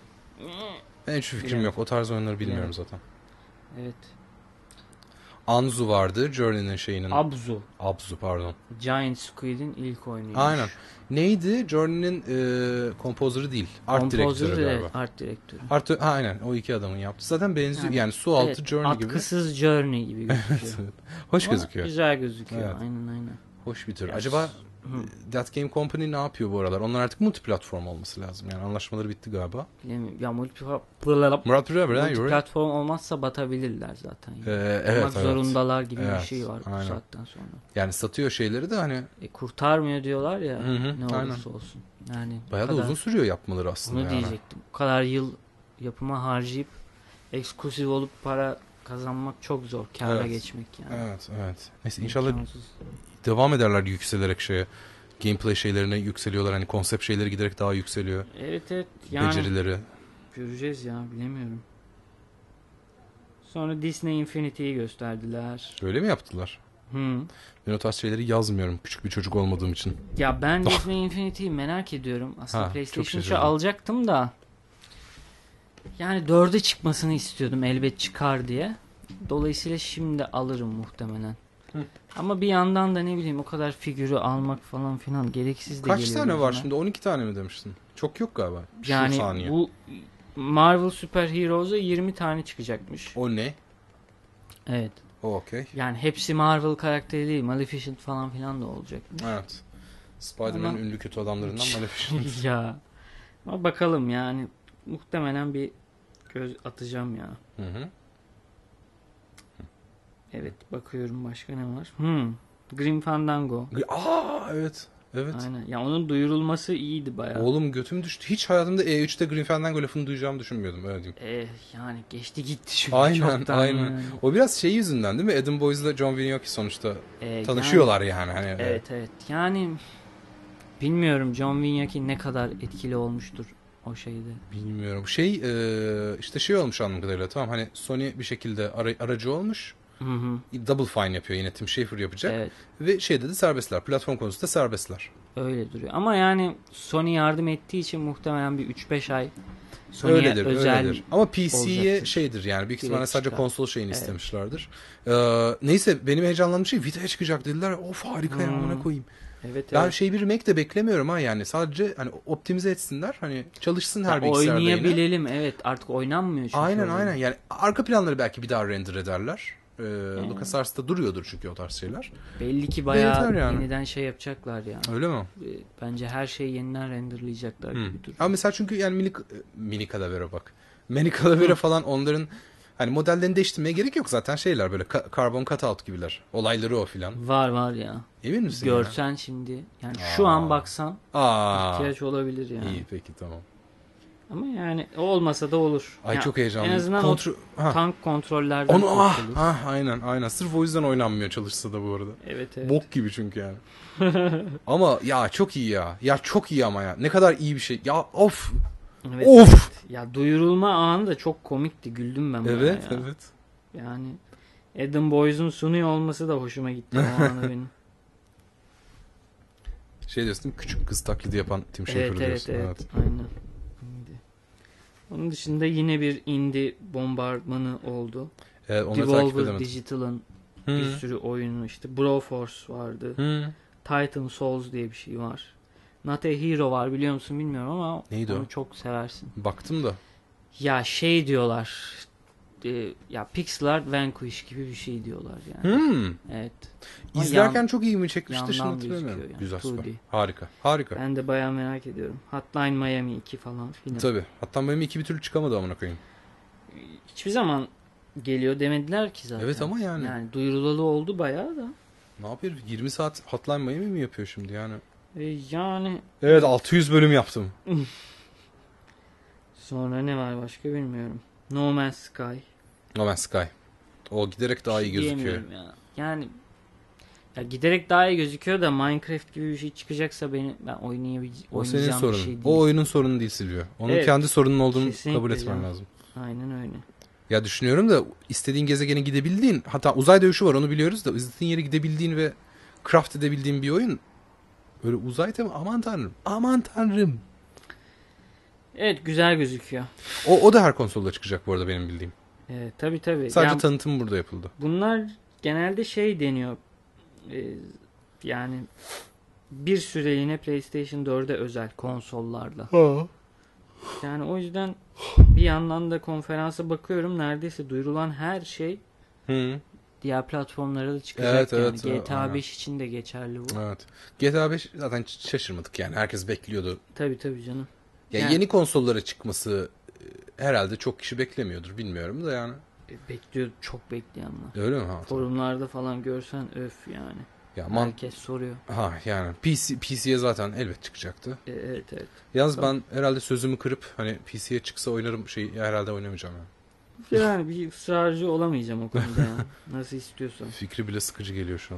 Ben hiç fikrim yok. O tarz oyunları bilmiyorum zaten. evet. Anzu vardı. Journey'nin şeyinin. Abzu pardon. Giant Squid'in ilk oyunuymuş. Aynen. Neydi? Journey'nin kompozörü değil. Art direktörü galiba. Evet, art direktörü. Aynen. O iki adamın yaptı. Zaten benziyor. Yani su altı evet, Journey gibi. Atkısız Journey gibi gözüküyor. Hoş Ama gözüküyor. güzel gözüküyor. Evet. Aynen. Hoş bir tür. Acaba That Game Company ne yapıyor bu aralar? Onlar artık multiplatform olması lazım. Yani anlaşmaları bitti galiba. Bilmiyorum. Ya multiplatform olmazsa batabilirler zaten. Evet. Olmak zorundalar gibi bir şey var aynen. bu saatten sonra. Yani satıyor şeyleri de hani. Kurtarmıyor diyorlar ya ne olursa aynen. olsun. Yani bayağı da uzun sürüyor yapmaları aslında. Bunu yani. diyecektim. Bu kadar yıl yapıma harcayıp eksklusif olup para kazanmak çok zor. Kâra geçmek yani. Evet. Neyse inşallah İmkansız. devam ederler yükselerek şeye. Gameplay şeylerine yükseliyorlar. Hani konsept şeyleri giderek daha yükseliyor. Evet. Yani Becerileri. göreceğiz ya bilemiyorum. Sonra Disney Infinity'yi gösterdiler. Öyle mi yaptılar? Ben o tarz şeyleri yazmıyorum. Küçük bir çocuk olmadığım için. Ya ben Disney Infinity'yi merak ediyorum. Aslında PlayStation 3'ü şaşırdım. alacaktım da. Yani 4'e çıkmasını istiyordum elbet çıkar diye. Dolayısıyla şimdi alırım muhtemelen. Ama bir yandan da ne bileyim o kadar figürü almak falan filan gereksiz de geliyor. Kaç tane var bana. şimdi? 12 tane mi demiştin? Çok yok galiba. Yani şu saniye. bu Marvel Super Heroes'a 20 tane çıkacakmış. O ne? Evet. O okey. Yani hepsi Marvel karakteri değil. Maleficent falan filan da olacakmış. Evet. Spider-Man'in Ama- ünlü kötü adamlarından Maleficent. Ya. Ama bakalım yani. Muhtemelen bir göz atacağım ya. Hı. Evet bakıyorum başka ne var. Grim Fandango. Evet. Aynen. Ya onun duyurulması iyiydi bayağı. Oğlum götüm düştü. Hiç hayatımda E3'te Grim Fandango lafını duyacağımı düşünmüyordum. Öyle diyeyim. Yani geçti gitti çünkü Aynen. çoktan yani. O biraz şey yüzünden değil mi? Adam Boyes'la John Williams sonuçta tanışıyorlar yani. Hani, Evet. Yani bilmiyorum John Winyaki ne kadar etkili olmuştur o şeyde. Bilmiyorum. İşte şey olmuş anladığım kadarıyla. Tamam hani Sony bir şekilde aracı olmuş. Double Fine yapıyor. Yine Tim Schafer yapacak. Evet. Ve şeyde de serbestler. Platform konusunda serbestler. Öyle duruyor. Ama yani Sony yardım ettiği için muhtemelen bir 3-5 ay Sony'ye özel Ama PC'ye olacaktır. şeydir yani. Büyük ihtimalle sadece çıkar. konsol şeyini istemişlerdir. Neyse benim heyecanlandığım şey Vita'ya çıkacak dediler. Of harika ya ona koyayım. Evet, Ben evet. bir remake de beklemiyorum ha yani. Sadece hani optimize etsinler. Hani çalışsın her bilgisayarda yine. Oynayabilelim, evet. Artık oynanmıyor çünkü. Aynen. Yani arka planları belki bir daha render ederler. Yani. LucasArts'ta duruyordur çünkü o tarz şeyler. Belli ki Ve bayağı yeter yani. yeniden şey yapacaklar ya. Öyle mi? Bence her şeyi yeniden renderlayacaklar gibi duruyor. Ama mesela çünkü yani mini Calavera bak. Mini Calavera falan onların hani modellerini değiştirmeye gerek yok zaten şeyler böyle carbon cutout gibiler. Olayları o filan. Var ya. Emin misin Görsen ya? şimdi yani şu an baksan ihtiyaç olabilir yani. İyi peki tamam. Ama yani o olmasa da olur. Ay yani çok heyecanlıyım. En azından tank kontrollerden kurtulur. Aynen. Sırf o yüzden oynanmıyor çalışsa da bu arada. Evet. Bok gibi çünkü yani. Ama ya çok iyi ya. Ya çok iyi ama ya. Ne kadar iyi bir şey. Ya of. Evet, of. evet. Ya duyurulma anı da çok komikti. Güldüm ben buna Evet. Yani Adam Boyes'un sunuyor olması da hoşuma gitti o anı benim. Diyorsun değil mi? Küçük kız taklidi yapan Tim Schafer diyorsun. Evet. Aynen. Onun dışında yine bir indie bombardımanı oldu. Devolver Digital'ın bir sürü oyunu işte Broforce vardı. Titan Souls diye bir şey var. Not a Hero var biliyor musun bilmiyorum ama neydi onu o? çok seversin. Baktım da. Ya diyorlar. Ya Pixel Art Vanquish gibi bir şey diyorlar yani. Evet. İzlerken çok iyi mi çekmişti şimdi hatırlamıyorum. Yani. Güzel süper. Harika. Ben de bayağı merak ediyorum. Hotline Miami 2 falan filan. Tabii. Hotline Miami 2 bir türlü çıkamadı amına koyayım. Hiçbir zaman geliyor demediler ki zaten. Evet ama yani. Yani duyurulalı oldu bayağı da. Ne yapıyor? 20 saat Hotline Miami mi yapıyor şimdi yani? Yani. Evet 600 bölüm yaptım. Sonra ne var başka bilmiyorum. No Man's Sky. No Man's Sky. O giderek daha iyi gözüküyor. Ya. Yani ya giderek daha iyi gözüküyor da Minecraft gibi bir şey çıkacaksa ben oynayacağım o senin sorunun. Bir şey değil. O oyunun sorunu değil Silvio. Onun kendi sorunun olduğunu kabul etmen lazım. Aynen öyle. Ya düşünüyorum da istediğin gezegene gidebildiğin, hatta uzay dövüşü var onu biliyoruz da istediğin yere gidebildiğin ve craft edebildiğin bir oyun. Böyle uzay tema aman tanrım. Evet güzel gözüküyor. O da her konsolda çıkacak bu arada benim bildiğim. Tabii. Sadece tanıtım burada yapıldı. Bunlar genelde deniyor. Yani bir süreliğine PlayStation 4'e özel konsollarla. Yani o yüzden bir yandan da konferansa bakıyorum neredeyse duyurulan her şey diğer platformlara da çıkacak yani. GTA 5 için de geçerli bu. Evet. GTA 5 zaten şaşırmadık yani. Herkes bekliyordu. Tabii canım. Yani yeni konsollara çıkması herhalde çok kişi beklemiyordur. Bilmiyorum da yani. Bekliyor, çok bekleyen var. Öyle mi? Forumlarda falan görsen öf yani. Ya herkes soruyor. Yani PC'ye zaten elbet çıkacaktı. Evet. Yalnız ben herhalde sözümü kırıp hani PC'ye çıksa oynarım herhalde oynamayacağım yani. Yani bir ısrarcı olamayacağım o konuda ya. Nasıl istiyorsan. Fikri bile sıkıcı geliyor şu an.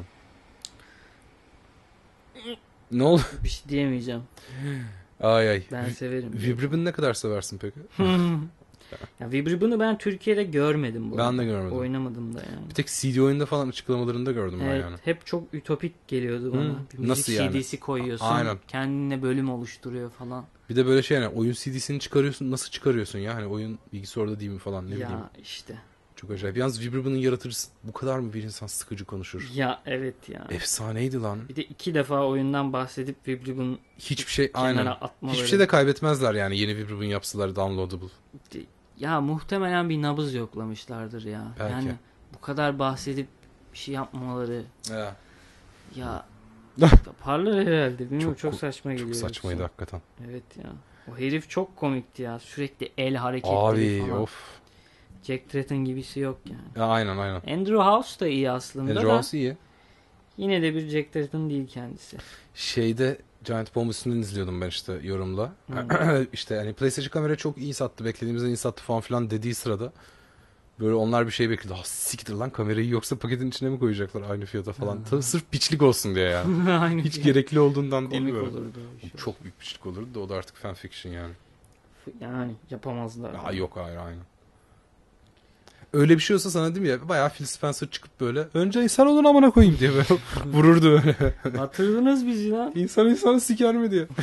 Ne oldu? Bir şey diyemeyeceğim. Ay. Ben severim. Vibreb'ini ne kadar seversin peki? Ya Vibreb'ını ben Türkiye'de görmedim bu arada. Ben de görmedim. Oynamadım da yani. Bir tek CD oyunda falan açıklamalarında gördüm ben yani. Hep çok ütopik geliyordu bana. Bir nasıl yani? CD'si koyuyorsun. Aynen. Kendine bölüm oluşturuyor falan. Bir de böyle yani oyun CD'sini çıkarıyorsun. Nasıl çıkarıyorsun ya? Hani oyun bilgisayarda değil mi falan ne bileyim. Ya işte. Çok acayip. Yalnız Vibreb'ının yaratıcısı bu kadar mı bir insan sıkıcı konuşur? Ya evet ya. Efsaneydi lan. Bir de 2 defa oyundan bahsedip Vibreb'ın hiçbir şey aynen. Atmaları. Hiçbir şey de kaybetmezler yani yeni Vibreb'ın yapsalar downloadable. Ya muhtemelen bir nabız yoklamışlardır ya. Belki. Yani bu kadar bahsedip bir şey yapmamaları. Ya yaparlar herhalde. Bilmiyorum çok saçma geliyor. Çok saçmaydı hakikaten. Evet ya. O herif çok komikti ya. Sürekli el hareketleri falan. Of. Jack Tretton gibisi yok yani. Ya, aynen. Andrew House da iyi aslında Andrew House iyi. Yine de bir Jack Tretton değil kendisi. Giant Bomb üstünden izliyordum ben işte yorumla. İşte hani PlayStation kamera çok iyi sattı. Beklediğimizden iyi sattı falan filan dediği sırada böyle onlar bir şey bekledi. Siktir lan kamerayı yoksa paketin içine mi koyacaklar aynı fiyata falan. Tabii sırf piçlik olsun diye yani. Hiç gerekli olduğundan değil böyle. Olurdu. Çok büyük piçlik olurdu da o da artık fanfiction yani. Yani yapamazlar. Ya, yok hayır aynen. Öyle bir şey olsa sana değil mi ya? Bayağı Phil Spencer çıkıp böyle önce insan olun amına koyayım diye böyle vururdu öyle. Hatırladınız bizi lan. İnsanı siker mi diye.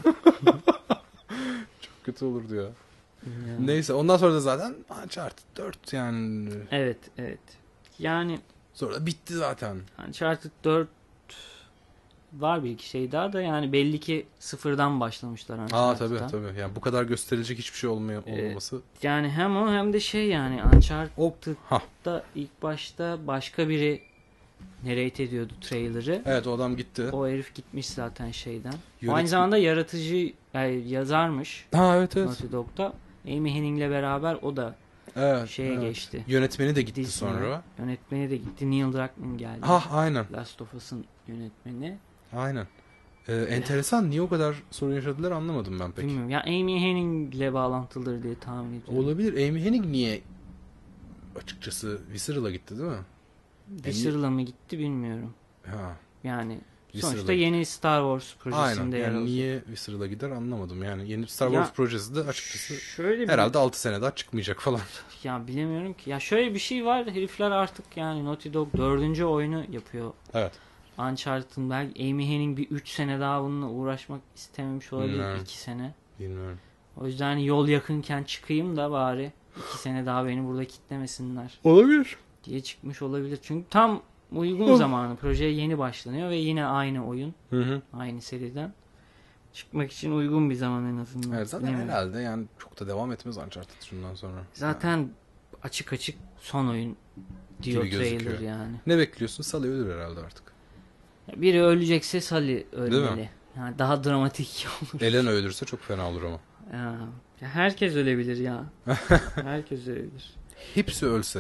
Çok kötü olurdu ya. Neyse ondan sonra da zaten Uncharted 4 yani. Evet. Yani sonra bitti zaten. Uncharted 4 var bir iki şey daha da yani belli ki sıfırdan başlamışlar Uncharted'da. Tabii. Yani bu kadar gösterilecek hiçbir şey olmaması. Yani hem o hem de şey yani Uncharted'da ilk başta başka biri narrate ediyordu trailer'ı. Evet, o adam gitti. O herif gitmiş zaten şeyden. O aynı zamanda yaratıcı yazarmış. Evet. Naughty Dog'da. Amy Hennig'le beraber o da geçti. Yönetmeni de gitti Disney'e. sonra. Yönetmeni de gitti. Neil Druckmann geldi. Aynen. Last of Us'ın yönetmeni. Aynen. Enteresan. Niye o kadar sorun yaşadılar anlamadım ben pek. Bilmiyorum. Ya Amy Hennig'le bağlantılıdır diye tahmin ediyorum. Olabilir. Amy Hennig niye açıkçası Visceral'a gitti değil mi? Visceral'a mı gitti bilmiyorum. Yani sonuçta Visceral'a yeni Star Wars projesinde yer yani alacak. niye Visceral'a gider anlamadım. Yani yeni Star Wars projesi de açıkçası şöyle herhalde 6 sene daha çıkmayacak falan. Ya bilemiyorum ki. Ya şöyle bir şey var. Herifler artık yani Naughty Dog 4. oyunu yapıyor. Evet. Uncharted'ın belki Amy Hennig bir 3 sene daha bununla uğraşmak istememiş olabilir. Bilmiyorum. 2 sene. Bilmiyorum. O yüzden hani yol yakınken çıkayım da bari 2 sene daha beni burada kitlemesinler Olabilir. diye çıkmış olabilir. Çünkü tam uygun zamanı. Projeye yeni başlanıyor ve yine aynı oyun. Aynı seriden. Çıkmak için uygun bir zaman en azından. Evet, zaten herhalde yani çok da devam etmez Uncharted şundan sonra. Zaten açık son oyun diyor trailer yani. Ne bekliyorsun? Sully ölür herhalde artık. Biri ölecekse Sully ölmeli. Yani daha dramatik olur. Elena ölürse çok fena olur ama. Ya herkes ölebilir ya. Herkes ölebilir. Hepsi ölse.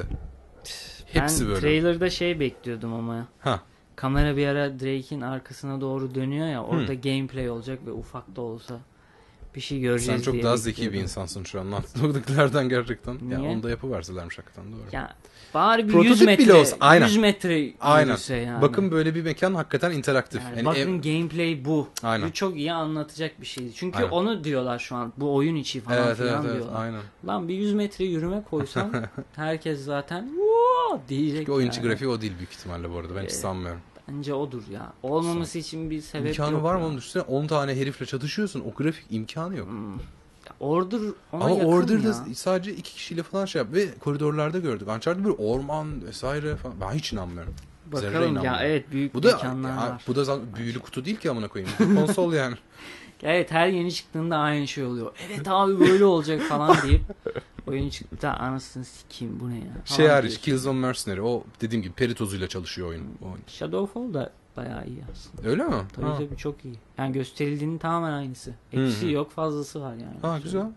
Hepsi ben böyle. Trailer'da bekliyordum ama. Kamera bir ara Drake'in arkasına doğru dönüyor ya. Orada gameplay olacak ve ufak da olsa bir şey göreceğiz diye. Sen çok daha zeki bekliyordum. bir insansın şu an. Anlattıklardan gerçekten. Niye? Ya onu da yapıverselermiş hakikaten, doğru. Ya bari bir prototip 100 metre. Bile olsa. Aynen. 100 metre yürüse yani. Bakın böyle bir mekan hakikaten interaktif. Yani bakın gameplay bu. Aynen. Bu çok iyi anlatacak bir şeydi. Çünkü onu diyorlar şu an. Bu oyun içi falan filan diyorlar. Aynen. Lan bir 100 metre yürüme koysam herkes zaten diyecek. Çünkü oyun içi grafiği o değil büyük ihtimalle bu arada. Ben hiç sanmıyorum. Bence odur ya. Olmaması için bir sebep İmkanı yok. var mı onun üstüne? 10 tane herifle çatışıyorsun. O grafik imkanı yok. Order ona ama yakın Order'da ya. sadece 2 kişiyle falan yap ve koridorlarda gördük. Uncharted böyle orman vesaire falan. Ben hiç inanmıyorum. Bakalım ya, evet, büyük bu da, mekanlar var. Bu da zaten büyülü kutu değil ki amına koyayım. Bu konsol yani. Evet, her yeni çıktığında aynı şey oluyor. Evet abi böyle olacak falan deyip oyun çıktı anasını sikeyim bu ne ya. Hariç Killzone Mercenary o dediğim gibi peri tozuyla çalışıyor oyun. Shadowfall da bayağı iyi aslında. Öyle mi? Tabii çok iyi. Yani gösterildiğinin tamamen aynısı. Eksiği yok, fazlası var yani. Güzel.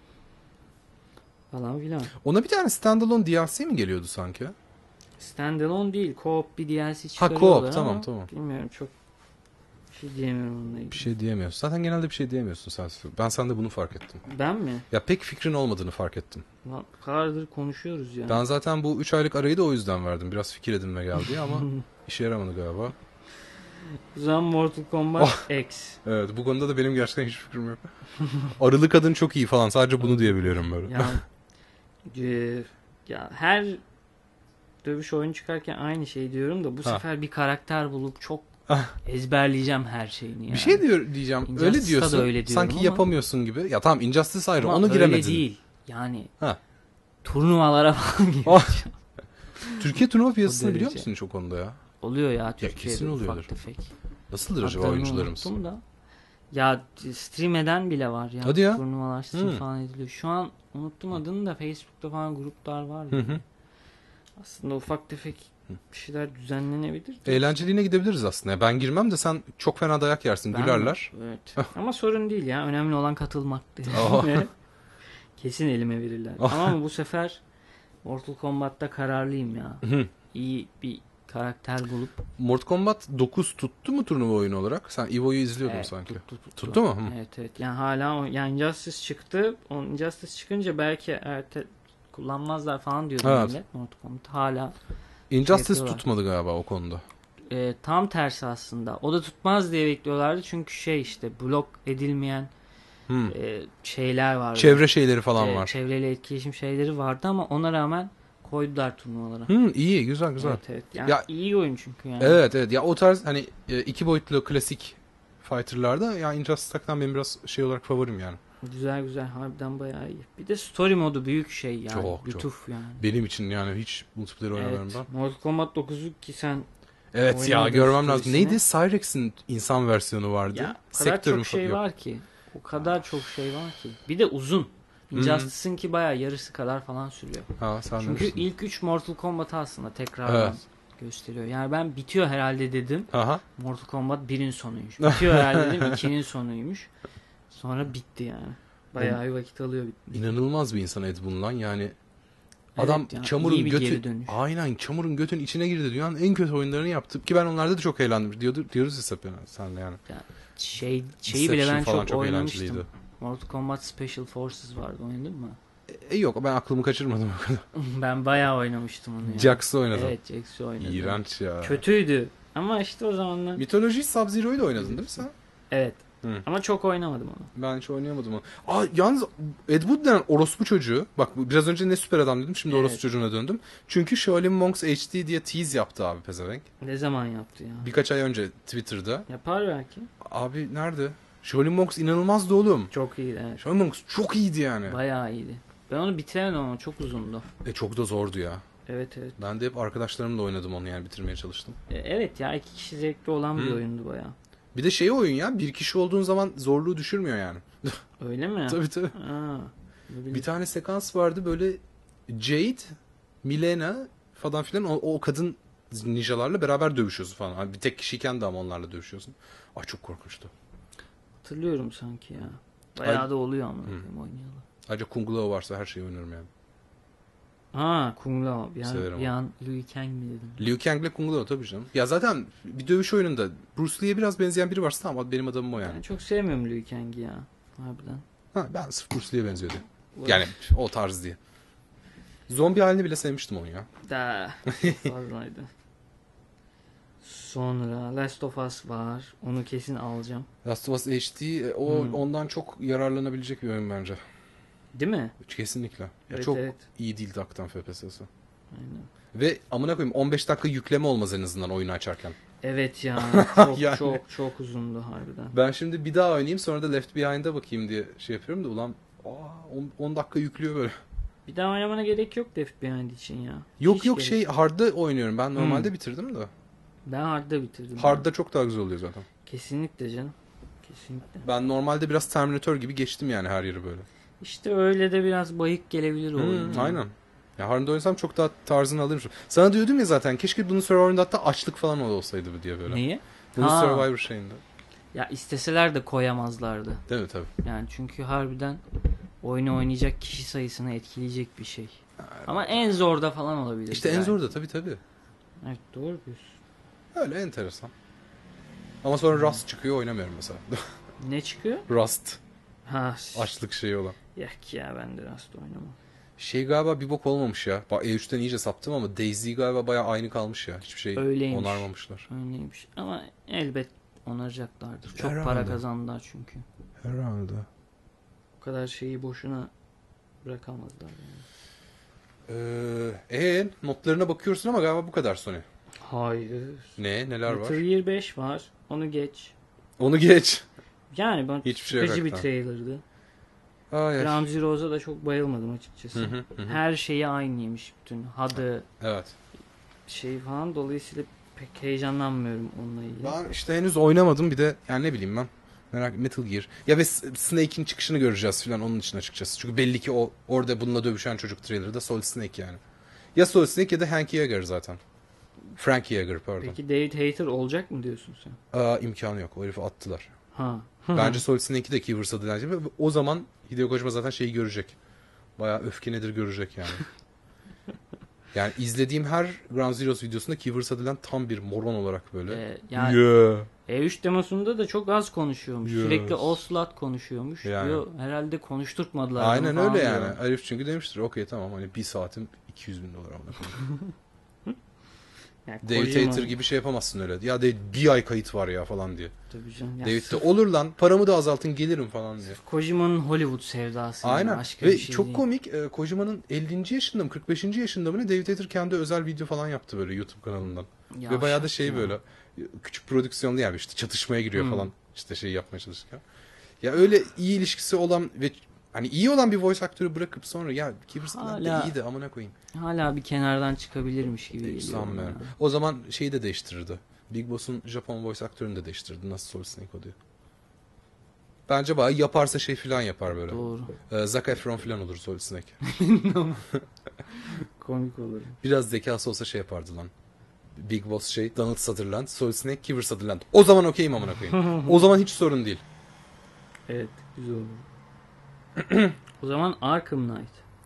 Falan filan. Ona bir tane standalone DLC mi geliyordu sanki? Standalone değil, co-op bir DLC çıkarıyorlar. Co-op tamam. Bilmiyorum, çok bir şey diyemiyorum onunla ilgili. Bir şey diyemiyorsun. Zaten genelde bir şey diyemiyorsun sen. Ben sende bunu fark ettim. Ben mi? Ya pek fikrin olmadığını fark ettim. Lan, kadardır konuşuyoruz yani. Ben zaten bu 3 aylık arayı da o yüzden verdim. Biraz fikir edinme geldi ama işe yaramadı galiba. O zaman Mortal Kombat X. Evet, bu konuda da benim gerçekten hiç fikrim yok. Arılı kadın çok iyi falan. Sadece bunu diyebiliyorum böyle. Ya her dövüş oyunu çıkarken aynı şey diyorum da bu sefer bir karakter bulup çok ezberleyeceğim her şeyini yani. Bir şey diyeceğim. Öyle diyorsun. Öyle sanki ama yapamıyorsun gibi. Ya tamam, Injustice ayrı. Onu giremedin. Öyle değil. Yani turnuvalara falan gireceğim. Türkiye turnuva piyasasını biliyor musun hiç o konuda ya? Oluyor ya Türkiye'de. Kesin oluyordur. Tefek. Nasıldır acaba oyuncularımız? Da. Ya stream eden bile var ya. Hadi ya. Turnuvalar stream falan ediliyor. Şu an unuttum adını da Facebook'ta falan gruplar var. Yani. Aslında ufak tefek bir şeyler düzenlenebilir. Eğlenceliğine gidebiliriz aslında. Ben girmem de sen çok fena dayak yersin. Gülerler. Evet. Ama sorun değil ya. Önemli olan katılmak değil. Kesin elime verirler. Ama bu sefer Mortal Kombat'ta kararlıyım ya. İyi bir karakter bulup. Mortal Kombat 9 tuttu mu turnuva oyunu olarak? Sen EVO'yu izliyordun sanki. Tuttu mu? Evet. Yani hala yani Injustice çıktı. Injustice çıkınca belki kullanmazlar falan diyordu millet. Mortal Kombat hala Injustice tutmadı galiba o konuda. Tam tersi aslında. O da tutmaz diye bekliyorlardı. Çünkü işte blok edilmeyen şeyler vardı. Çevre şeyleri falan var. Çevreyle etkileşim şeyleri vardı ama ona rağmen koydular turnuvalara. İyi, güzel. Evet. Yani iyi oyun çünkü yani. Evet. Ya o tarz hani 2 boyutlu klasik fighter'larda ya Injustice'dan benim biraz olarak favorim yani. Güzel harbiden bayağı iyi. Bir de story modu büyük şey yani. Çok. Lütuf yani. Benim için yani hiç multiplayer oynamıyorum ben. Mortal Kombat 9'u ki sen Evet ya, Oynadım görmem lazım. storiesini. Neydi? Cyrex'in insan versiyonu vardı. Ya o kadar Sektörün çok şey yok. var ki. O kadar çok şey var ki. Bir de uzun. Injustice'ın ki bayağı yarısı kadar falan sürüyor. Ha, sen Çünkü bilirsin. ilk 3 Mortal Kombat'ı aslında tekrardan Evet. gösteriyor. Yani ben bitiyor herhalde dedim. Aha. Mortal Kombat 1'in sonuymuş. Bitiyor herhalde dedim, 2'nin sonuymuş. Sonra bitti yani. Bayağı bir vakit alıyor bitmiş. İnanılmaz bir insan Ed Boon lan yani. Evet Adam ya, iyi çamurun bir geri götü, dönüş. aynen çamurun götünün içine girdi. Dünyanın en kötü oyunlarını yaptı. Ki ben onlarda da çok eğlendim. Diyoruz ya senle yani. Şeyi Deception bile ben falan çok oynamıştım. eğlenceliydi. Mortal Kombat Special Forces vardı, oynadın mı? Yok, ben aklımı kaçırmadım o kadar. Ben bayağı oynamıştım onu ya. Jax'ı oynadım. Evet, Jax'ı oynadım. İğrenç ya. Kötüydü. Ama işte o zamanlar. Mitoloji Sub-Zero'yu da oynadın değil mi sen? Evet. Hı. Ama çok oynamadım onu. Ben hiç oynayamadım onu. Yalnız Ed Wood denen orospu çocuğu. Bak biraz önce ne süper adam dedim. Şimdi Evet. orospu çocuğuna döndüm. Çünkü Shaolin Monks HD diye tease yaptı abi pezevenk. Ne zaman yaptı ya? Birkaç ay önce Twitter'da. Yapar belki. Abi nerede? Shaolin Monks inanılmazdı oğlum. Çok iyiydi, evet. Shaolin Monks çok iyiydi yani. Bayağı iyiydi. Ben onu bitiremedim ama çok uzundu. Çok da zordu ya. Evet evet. Ben de hep arkadaşlarımla oynadım onu, yani bitirmeye çalıştım. Evet ya, 2 kişi zevkli olan bir oyundu bayağı. Bir de oyun ya, bir kişi olduğun zaman zorluğu düşürmüyor yani. Öyle mi? Tabii. Aa, Bir tane sekans vardı böyle, Jade, Milena falan filan o kadın ninjalarla beraber dövüşüyorsun falan. Hani bir tek kişiyken de ama onlarla dövüşüyorsun. Ay çok korkunçtu. hatırlıyorum sanki ya. Bayağı da oluyor ama oynayalı. Ayrıca Kung Lao varsa her şeyi oynarım yani. Ha, Kung Lao. Severim Bir an Liu Kang mi dedim? Liu Kang'le Kung Lao tabii canım. Ya zaten bir dövüş oyununda Bruce Lee'ye biraz benzeyen biri varsa tamam, benim adamım o yani. Ben çok sevmiyorum Liu Kang'i ya. Harbiden. Ha, ben sırf Bruce Lee'ye benziyor diye. Yani o tarz diye. Zombi halini bile sevmiştim onu ya. Da fazlaydı. Sonra Last of Us var. Onu kesin alacağım. Last of Us HD ondan çok yararlanabilecek bir oyun bence. Değil mi? Kesinlikle. Ya Evet, çok evet. iyi değil hakikaten FPS'si. Aynen. Ve amına koyayım 15 dakika yükleme olmaz en azından oyunu açarken. Evet ya. Çok Yani. çok uzundu harbiden. Ben şimdi bir daha oynayayım, sonra da Left Behind'a bakayım diye şey yapıyorum da ulan 10 dakika yüklüyor böyle. Bir daha oynamana gerek yok Left Behind için ya. Yok Hiç gerek yok. hard'da oynuyorum. Ben normalde bitirdim de. Ben hard'da bitirdim. Hard'da çok daha güzel oluyor zaten. Kesinlikle canım. Kesinlikle. Ben normalde biraz Terminator gibi geçtim yani her yeri böyle. İşte öyle de biraz bayık gelebilir o oyun. Aynen. Ya hard'da oynasam çok daha tarzını alırım. Sana diyordum ya zaten, keşke bunun Survivor'ında hatta açlık falan olsaydı diye böyle. Neyi? Bunun Ha. Survivor şeyinde. Ya isteseler de koyamazlardı. Değil mi tabii. Yani çünkü harbiden oyunu oynayacak kişi sayısını etkileyecek bir şey. Ama en zorda falan olabilir. İşte yani. en zor da tabii. Evet, doğru diyorsun. Öyle enteresan. Ama sonra Rust çıkıyor, oynamıyorum mesela. Ne çıkıyor? Rust. Ha. Açlık şeyi olan. Yak ya, ben de Rust oynamam. Galiba bir bok olmamış ya. E3'ten iyice saptım ama Daisy galiba bayağı aynı kalmış ya. Hiçbir şey Öyleymiş. onarmamışlar. Öyleymiş. Ama elbet onaracaklardır. Çok Herhalde. para kazandılar çünkü. Herhalde. O kadar şeyi boşuna bırakamazlar yani. Notlarına bakıyorsun ama galiba bu kadar Sony. Hayır. Neler var? Metal Gear 5 var. Onu geç. Onu geç. Yani ben Hiçbir şey yok sıkıcı bir hakikaten. trailer'dı. Hayır. Ground Zeroes'a da çok bayılmadım açıkçası. Hı. Her şeyi aynıymış bütün. Hadı, Evet. şey falan, dolayısıyla pek heyecanlanmıyorum onunla ilgili. Ben işte henüz oynamadım, bir de yani ne bileyim ben. Metal Gear. Ya ve Snake'in çıkışını göreceğiz falan onun için açıkçası. Çünkü belli ki orada bununla dövüşen çocuk trailer'da Solid Snake yani. Ya Solid Snake ya da Hank Yeager zaten. Frank Yeager pardon. Peki David Hayter olacak mı diyorsun sen? İmkanı yok. O herifi attılar. Ha. Bence Solid Snake'i de Keywords'a dilenecek ve o zaman Hideo Kojima zaten şeyi görecek. Bayağı öfke nedir görecek yani. Yani izlediğim her Ground Zeroes videosunda Keywords'a dilen tam bir moron olarak böyle. Yani Yeah. E3 demosunda da çok az konuşuyormuş. Yes. Sürekli Ocelot konuşuyormuş. Yani. Diyor, herhalde konuşturtmadılar. Aynen bunu falan öyle diyor. yani. Herif çünkü demiştir okey tamam hani bir saatim 200 bin dolar almak. Yani David Kojima- Hayter gibi şey yapamazsın öyle. Ya David bir ay kayıt var ya falan diye. Tabii canım. Ya David de sırf olur lan paramı da azaltın gelirim falan diye. Kojima'nın Hollywood sevdası. yani, Aynen. başka Ve bir şey çok değil. komik. Kojima'nın 50. yaşında mı 45. yaşında mı ne, David Hayter kendi özel video falan yaptı böyle YouTube kanalından. Ya Ve bayağı da şak şey ya. böyle küçük prodüksiyonlu yani işte çatışmaya giriyor falan işte şey yapmaya çalışırken. Ya öyle iyi ilişkisi olan ve hani iyi olan bir voice aktörü bırakıp sonra ya Kiefer Sutherland Hala- de iyiydi amına koyayım. Hala bir kenardan çıkabilirmiş gibi geliyor. Sanmıyorum. bana. O zaman şeyi de değiştirirdi. Big Boss'un Japon voice aktörünü de değiştirirdi. Nasıl Solid Snake oluyor. Bence bayağı yaparsa şey filan yapar böyle. Doğru. Zac Efron filan olur Solid Snake. Komik olur. Biraz zekası olsa şey yapardı lan. Big Boss şey, Donald Sutherland, Solid Snake, Kiefer Sutherland. O zaman okeyim amına koyayım. O zaman hiç sorun değil. Evet, güzel olur. O zaman Arkham Knight.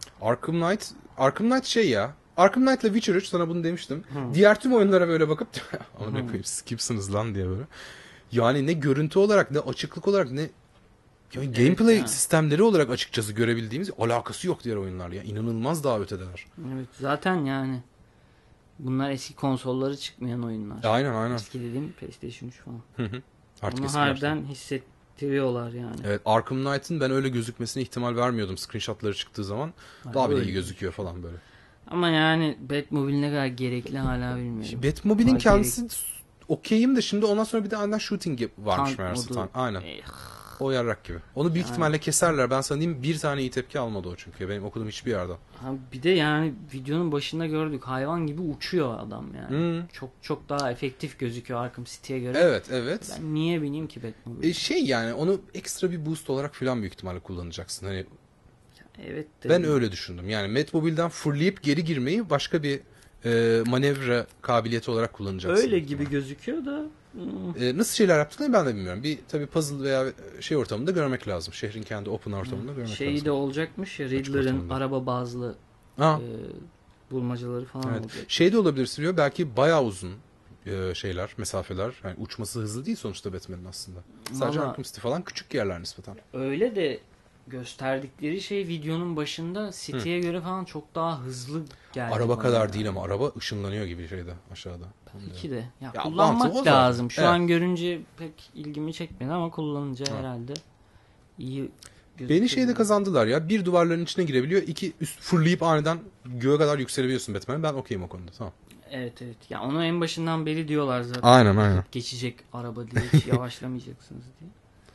Arkham Knight şey ya. Arkham Knight'la Witcher 3 sana bunu demiştim. Diğer tüm oyunlara böyle bakıp amına koyayım siz kimsiniz lan diye böyle. Yani ne görüntü olarak ne açıklık olarak ne yani gameplay yani. sistemleri olarak açıkçası görebildiğimiz alakası yok diğer oyunlarla. Ya inanılmaz daha ötedeler. Evet, zaten yani bunlar eski konsolları çıkmayan oyunlar. Aynen. Eski dediğim PlayStation 3 falan. Artık Onu eski harbiden hissettiriyorlar yani. Evet, Arkham Knight'ın ben öyle gözükmesine ihtimal vermiyordum screenshotları çıktığı zaman. Daha bile öyle. iyi gözüküyor falan böyle. Ama yani Batmobile ne kadar gerekli hala bilmiyorum. Batmobile'in Daha kendisi okeyim de şimdi ondan sonra bir de aynen shooting varmış Tank meğerse. modu. Aynen. Eh, O yarrak gibi. Onu büyük Yani. ihtimalle keserler. Ben sana diyeyim bir tane iyi tepki almadı o çünkü. Benim okuduğum hiçbir yerden. ha, bir de yani videonun başında gördük hayvan gibi uçuyor adam yani. Çok daha efektif gözüküyor Arkham City'ye göre. Evet. Ben niye bineyim ki Batmobile? Şey yani onu ekstra bir boost olarak falan büyük ihtimalle kullanacaksın. Hani Evet de. ben öyle düşündüm. Yani Batmobile'den fırlayıp geri girmeyi başka bir manevra kabiliyeti olarak kullanacaksın. Öyle gibi gözüküyor da. Nasıl şeyler yaptıklarını ben de bilmiyorum. Bir tabii puzzle veya şey ortamında görmek lazım. Şehrin kendi open ortamında görmek Şeyi lazım. de olacakmış ya Riddler'ın ortamında. araba bazlı Ha, bulmacaları falan evet. olacak. Şey de olabilir Silvio. Belki bayağı uzun şeyler, mesafeler. Yani uçması hızlı değil sonuçta Batman'in aslında. Sadece Valla- Arkham City falan küçük yerler nispeten. Öyle de gösterdikleri şey videonun başında City'ye göre falan çok daha hızlı geldi. Araba bana kadar yani. değil ama araba ışınlanıyor gibi şeyde aşağıda. İki de. Ya, Ya kullanmak mantığı o zaten. lazım. Şu Evet. an görünce pek ilgimi çekmedi ama kullanınca herhalde iyi Beni gözüküyor. şeyde kazandılar ya. Bir duvarların içine girebiliyor. İki üst fırlayıp aniden göğe kadar yükselebiliyorsun Batman. Ben okeyim o konuda. Tamam. Evet. Ya onu en başından beri diyorlar zaten. Aynen. Geçecek araba diye hiç yavaşlamayacaksınız diye.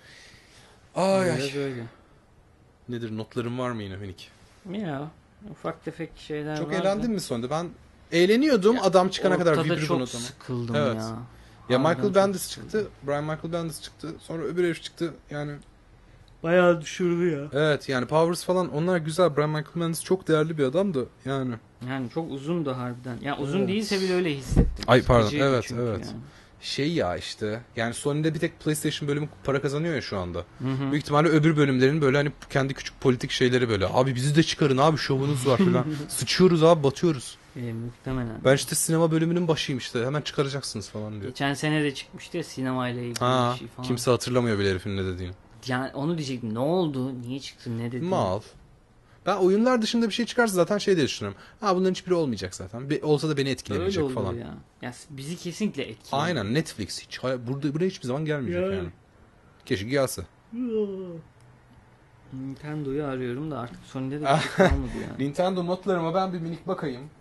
Biraz öyle. Nedir notların var mı yine minik? Ya ufak tefek şeyler Çok vardı. eğlendin mi sonunda? Ben eğleniyordum adam çıkana kadar Ortada Vibridon çok adamı. sıkıldım Evet. ya. Ya Harbiden Michael çok Bendis sıkıldım. çıktı. Brian Michael Bendis çıktı. Sonra öbür herif çıktı. Yani Bayağı düşürdü ya. evet yani Powers falan onlar güzel. Brian Michael Bendis çok değerli bir adamdı. Yani. Yani çok uzun da harbiden. Ya uzun Evet. değilse bile öyle hissettim. Ay, pardon. Sıkıcıydı Evet, çünkü evet. yani. Şey ya işte. Yani Sony'de bir tek PlayStation bölümü para kazanıyor ya şu anda. Hı. Büyük ihtimalle öbür bölümlerin böyle hani kendi küçük politik şeyleri böyle. Abi bizi de çıkarın abi şovunuz var falan. Sıçıyoruz abi batıyoruz. Muhtemelen. Ben işte sinema bölümünün başıyım işte. Hemen çıkaracaksınız falan diyor. Geçen sene de çıkmıştı ya sinemayla ilgili Ha, bir şey falan. kimse hatırlamıyor bile herifin ne dediğini. Yani onu diyecektim. Ne oldu? Niye çıktı? Ne dedi? Mal. Ben oyunlar dışında bir şey çıkarsa zaten şey diye düşünüyorum. Ha bunların hiçbiri olmayacak zaten. Olsa da beni Öyle etkilemeyecek oluyor falan. ya. Ya bizi kesinlikle etkiliyor. Aynen Netflix hiç buraya hiçbir zaman gelmeyecek yani. Keşke gelse. Nintendo'yu arıyorum da artık Sony'de de bir şey kalmadı yani. Nintendo notlarıma ben bir minik bakayım.